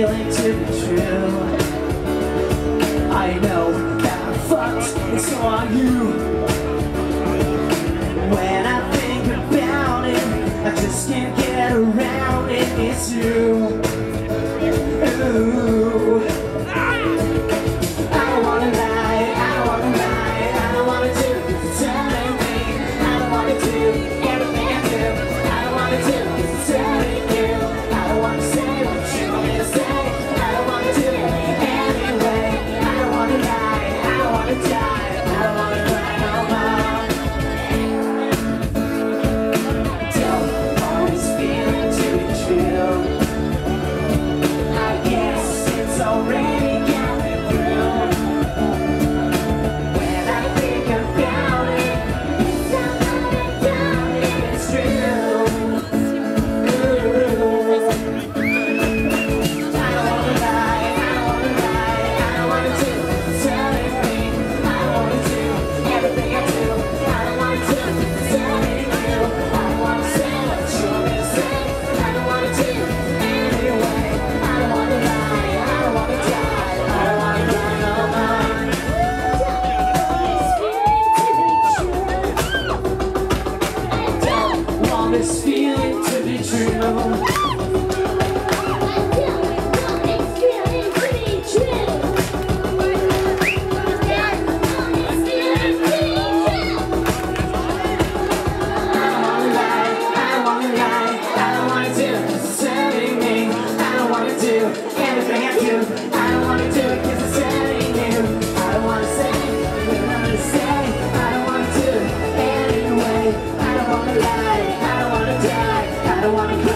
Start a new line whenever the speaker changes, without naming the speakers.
feeling to be true. I know that I'm fucked, and so are you. When I think about it, I just can't get around it. It's you. Ooh. I don't wanna lie, I don't wanna lie, I don't wanna do it's telling me. I don't wanna do everything I do. I don't wanna do it's telling you. I don't wanna say what you want me to say. I don't wanna do it anyway. I don't wanna lie, I don't wanna die, I don't wanna cry no more. Don't always feel it to be true. I guess it's already got me through. When I think about it, it's not that I doubt it, it's true. Ooh. I don't wanna lie, I don't wanna lie, I don't wanna do it's telling me. I don't wanna do everything I do. I don't wanna do it's telling you. I don't wanna say what you want me to say. I don't wanna do anyway. I don't wanna lie, I don't wanna die, I don't wanna cry no more. Don't want this feeling to be true. Everything I do, I don't wanna do it 'cause it's telling you. I don't wanna say what I wanna say. I don't wanna do it anyway. I don't wanna lie, I don't wanna die, I don't wanna